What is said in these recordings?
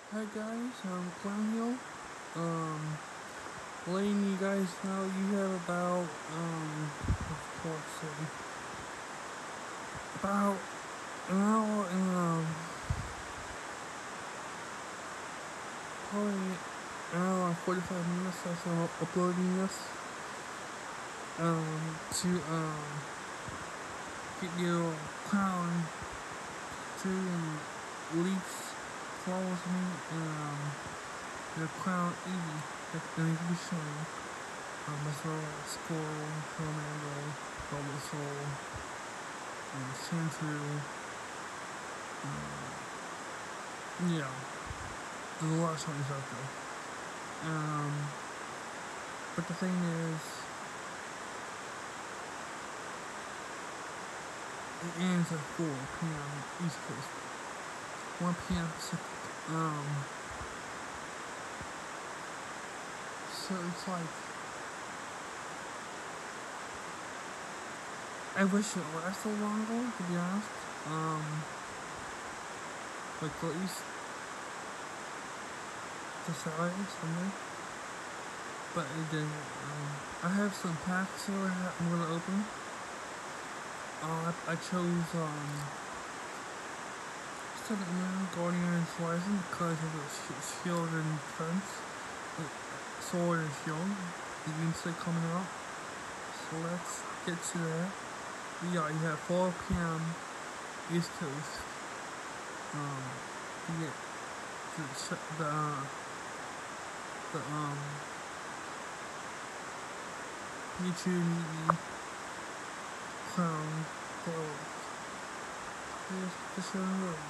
Hi guys, I'm Clown Hill. Um, letting you guys know you have about, of course, about an hour and, probably an hour and 45 minutes after uploading this, to, get your clown to at least follows me, and, your clown Eevee that's going to be shown. As well as Squirrel, Charmander, Bulbasaur, Sandshrew. Yeah, there's a lot of songs out there. But the thing is, it ends at 4 p.m. East Coast, 1 p.m. Pacific. So it's like, I wish it lasted longer, to be honest. Like at least to Saturday, Sunday. But it didn't. I have some packs here I'm gonna open. I chose Guardian Horizon because of the shield and defense, sword and shield. The units coming out. So let's get to that. Yeah, you have 4 p.m. East Coast. You get the Pikachu and Eevee clown clothes. Here's the show and road.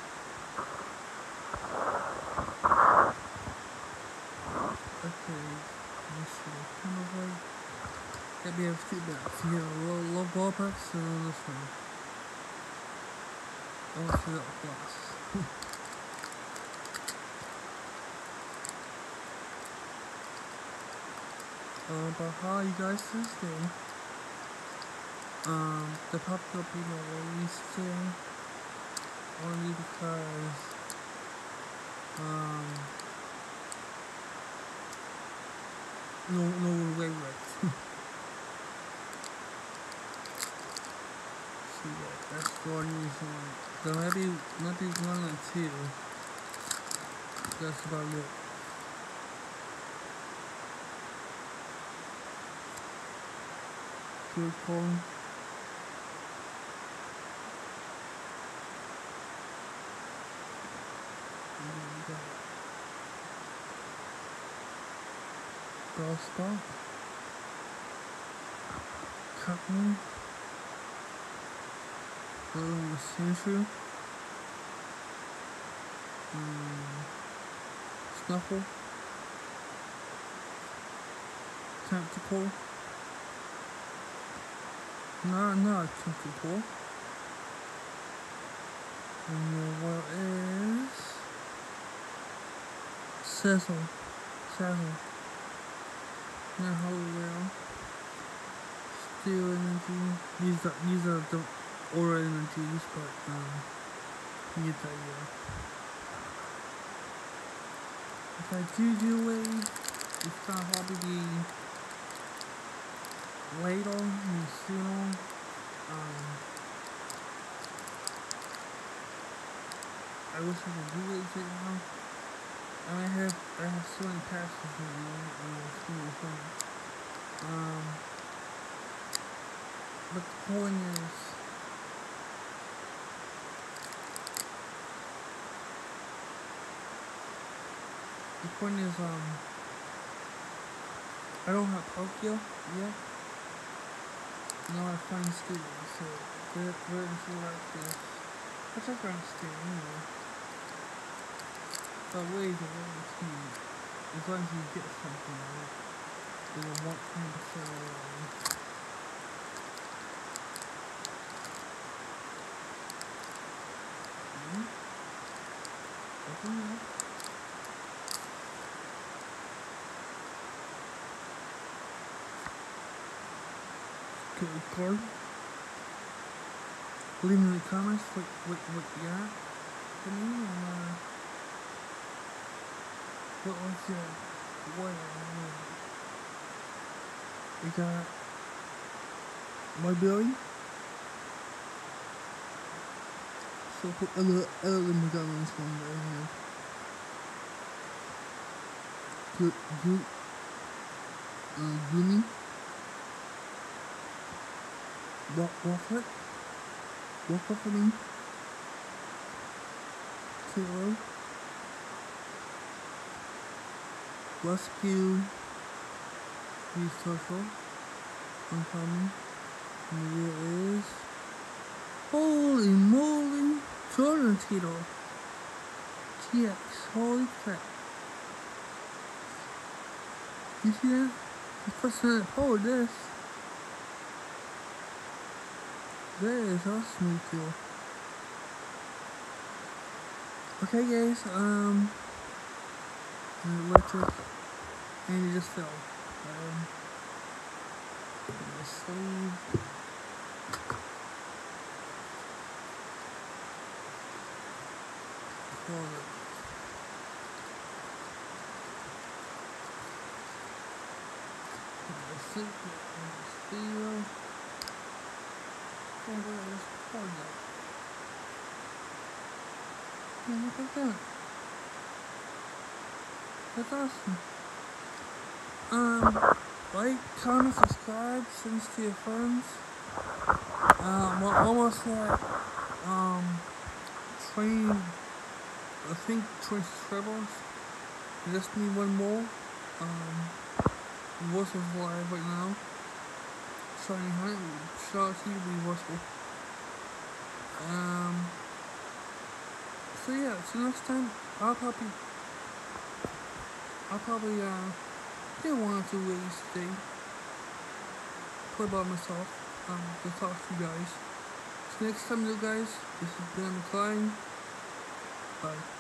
Okay, let's see. Kind of like that we have feedback. So you have a low ball packs and then this one. I want to see that last. But how you guys today? The popular people released today only because no way right. So yeah, that's one reason. There might be 1 or 2. That's about it. Good call. Bellspa, Cotton, Sandshrew, Snuffle, Tentacle, not Tentacle, and what is Sazzle, not Hologram, Steel Energy. These are the aura energies, but you get the idea. If I do wave, it's gonna probably be later and soon. I wish I could do it right now. I have so many passes right now, it's really fun. But the point is, I don't have Tokyo yet. No, I find students, so they're into like this. Which I can understand, anyway. But ways of learning as long as you get something right, they will want 10% already. Open it up. Good card. Leave me in the comments what you got for me, and What was that? What? We got my Billy. So put other McDonald's one right here. Goomy. Waffle. Waffle for me. Kilo. Rescue. Use social. Uncommon. And the real is. Holy moly! Jordan Tito. GX. Holy crap. You see that? The person that pulled this. That is a smooth deal. Okay guys, electric, and it just fell. The sleeve. Hold it. The sleeve, and the steel. Oh, there's hold it. Yeah, look at that. That's awesome. Like, comment, subscribe, send this to your friends. We're almost at, I think 20 subscribers. We just need one more. Reversible live right now. Shiny Hunt, shout out to you, reversible. So yeah, so next time, I'll probably get 1 or 2 ways today. Play by myself, to talk to you guys. So next time, you guys, this is Ben McLean. Bye.